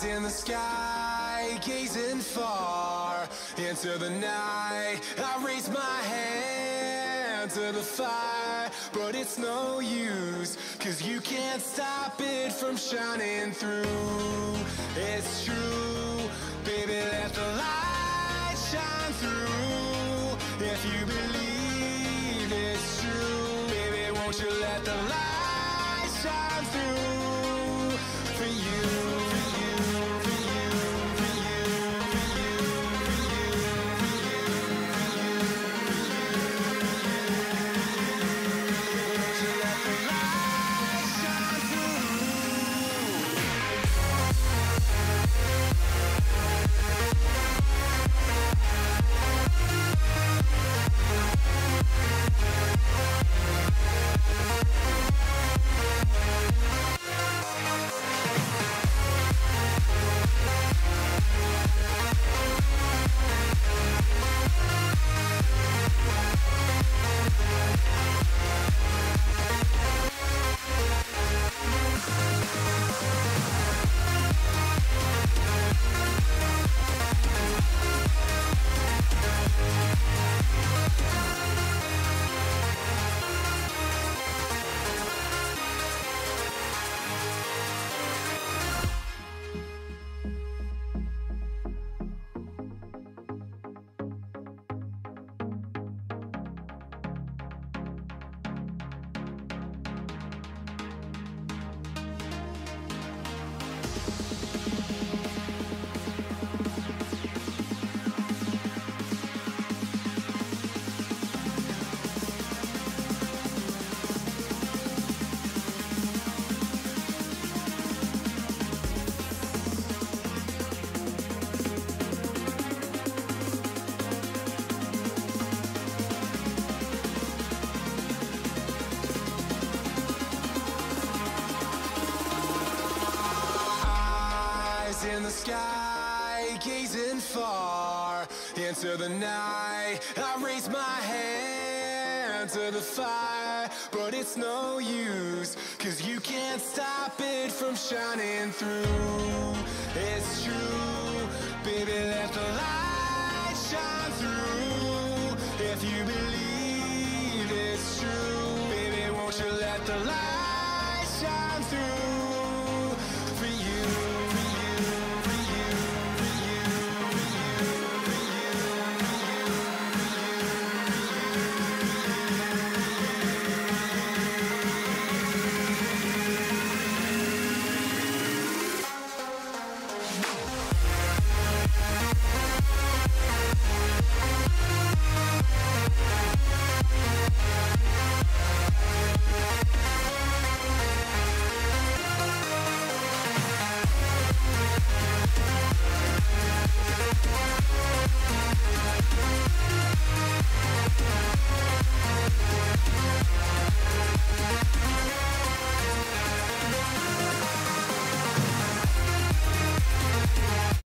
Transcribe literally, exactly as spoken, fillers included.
In the sky, gazing far into the night, I raise my hand to the fire, but it's no use, cause you can't stop it from shining through. It's true, baby, let the light shine through. If you believe it's true, baby, won't you let the light shine through for you. In the sky, gazing far into the night, I raise my hand to the fire, but it's no use, cause you can't stop it from shining through. It's true, baby, let the light shine through. If you believe it's true, baby, won't you let the light shine through.